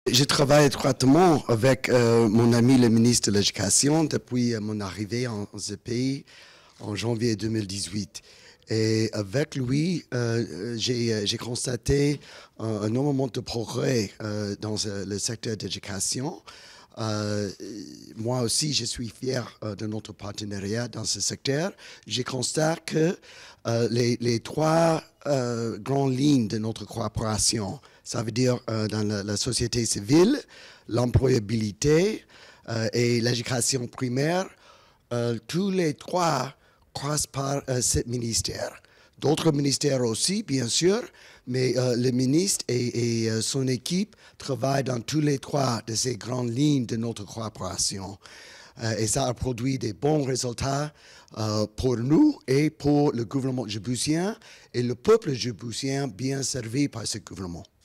Je travaille étroitement avec mon ami le ministre de l'Éducation depuis mon arrivée en ce pays en janvier 2018. Et avec lui, j'ai constaté un énormément de progrès dans le secteur d'éducation. Moi aussi, je suis fier de notre partenariat dans ce secteur. Je constate que les trois grandes lignes de notre coopération, ça veut dire dans la société civile, l'employabilité et l'éducation primaire, tous les trois passent par ce ministère. D'autres ministères aussi, bien sûr, mais le ministre et son équipe travaillent dans tous les trois de ces grandes lignes de notre coopération. Et ça a produit des bons résultats pour nous et pour le gouvernement djiboutien et le peuple djiboutien bien servi par ce gouvernement.